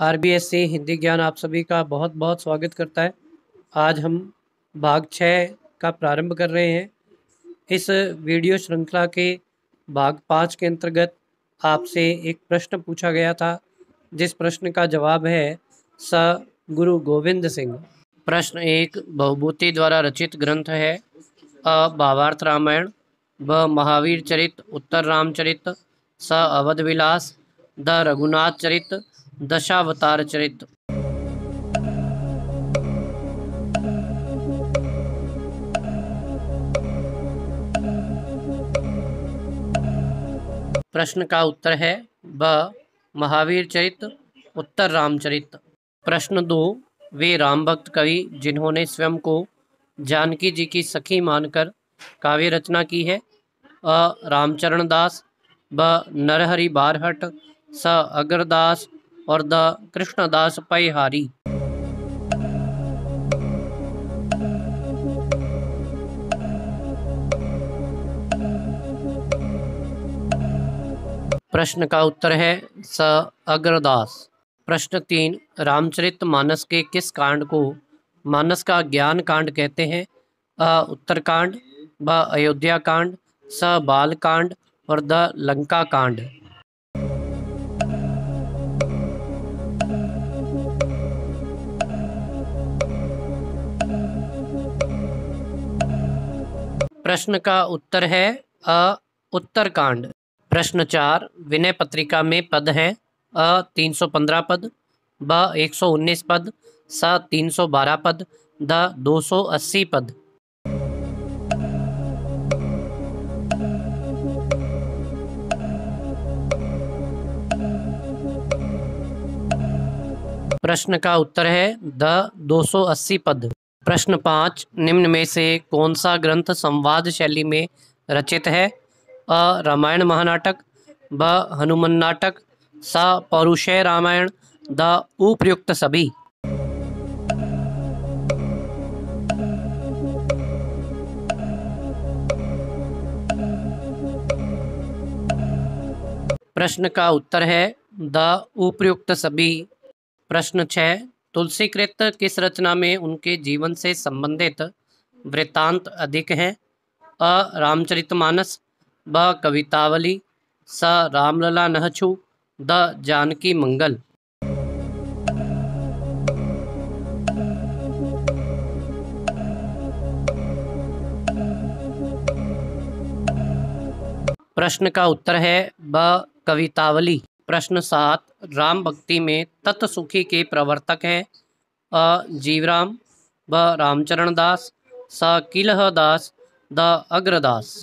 RBSC Hindi ज्ञान आप सभी का बहुत बहुत स्वागत करता है। आज हम भाग 6 का प्रारंभ कर रहे हैं। इस वीडियो श्रृंखला के भाग 5 के अंतर्गत आपसे एक प्रश्न पूछा गया था, जिस प्रश्न का जवाब है स गुरु गोविंद सिंह। प्रश्न 1 बहुभूति द्वारा रचित ग्रंथ है। अ भावार्थ रामायण, ब महावीर चरित, उत्तर रामचरित, स अवध विलास, द रघुनाथ चरित, दशावतार चरित। प्रश्न का उत्तर है ब महावीर चरित, उत्तर रामचरित। प्रश्न 2 वे राम भक्त कवि जिन्होंने स्वयं को जानकी जी की सखी मानकर काव्य रचना की है। अ रामचरण दास, ब नरहरि बारहट, स अग्रदास और द कृष्णदास पैहारी। प्रश्न का उत्तर है स अग्रदास। प्रश्न 3 रामचरित मानस के किस कांड को मानस का ज्ञान कांड कहते हैं। अ उत्तरकांड, ब अयोध्या कांड, स बाल कांड और द लंका कांड। प्रश्न का उत्तर है अ उत्तरकांड। प्रश्न 4 विनय पत्रिका में पद हैं। अ 315 पद, ब 119 पद, स 312 पद, द 280 पद। प्रश्न का उत्तर है द 280 पद। प्रश्न 5 निम्न में से कौन सा ग्रंथ संवाद शैली में रचित है। अ रामायण महानाटक, ब हनुमान नाटक, स पौरुषेय रामायण, द उपर्युक्त सभी। प्रश्न का उत्तर है द उपर्युक्त सभी। प्रश्न 6 तुलसीकृत किस रचना में उनके जीवन से संबंधित वृत्तांत अधिक हैं। अ रामचरितमानस, ब कवितावली, स रामलला नहछु, द जानकी मंगल। प्रश्न का उत्तर है ब कवितावली। प्रश्न 7 राम भक्ति में तत्सुखी के प्रवर्तक हैं। अ जीवराम, ब रामचरण दास, स किलह दास, द अग्रदास।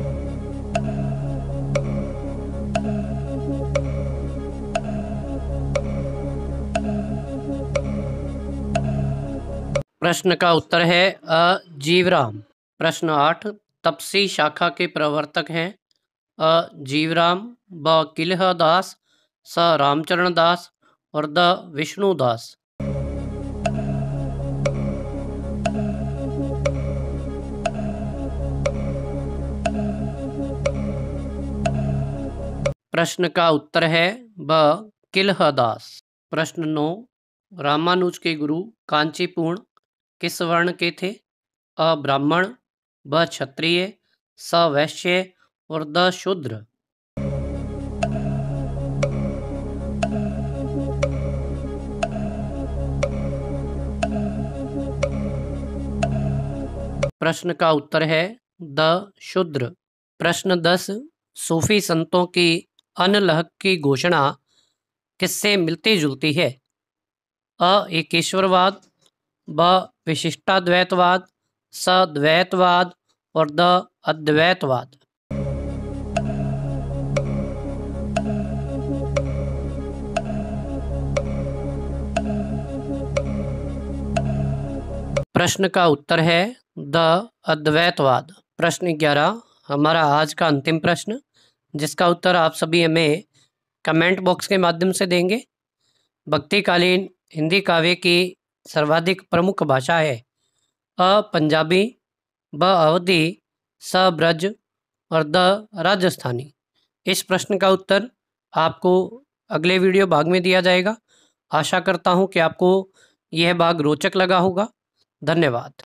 प्रश्न का उत्तर है अ जीवराम। प्रश्न 8 तपसी शाखा के प्रवर्तक हैं। अ जीवराम, ब किलह दास, स रामचरण दास और द विष्णु दास। प्रश्न का उत्तर है ब किलह दास। प्रश्न 9 रामानुज के गुरु कांचीपूर्ण किस वर्ण के थे। अ ब्राह्मण, ब क्षत्रिय, स वैश्य और द शूद्र। प्रश्न का उत्तर है द शूद्र। प्रश्न 10 सूफी संतों की अनलहक की घोषणा किससे मिलती जुलती है। अ एकेश्वरवाद, ब विशिष्टाद्वैतवाद, स द्वैतवाद और द अद्वैतवाद। प्रश्न का उत्तर है द अद्वैतवाद। प्रश्न 11 हमारा आज का अंतिम प्रश्न, जिसका उत्तर आप सभी हमें कमेंट बॉक्स के माध्यम से देंगे। भक्तिकालीन हिंदी काव्य की सर्वाधिक प्रमुख भाषा है। अ पंजाबी, ब अवधी, स ब्रज और द राजस्थानी। इस प्रश्न का उत्तर आपको अगले वीडियो भाग में दिया जाएगा। आशा करता हूँ कि आपको यह भाग रोचक लगा होगा। धन्यवाद।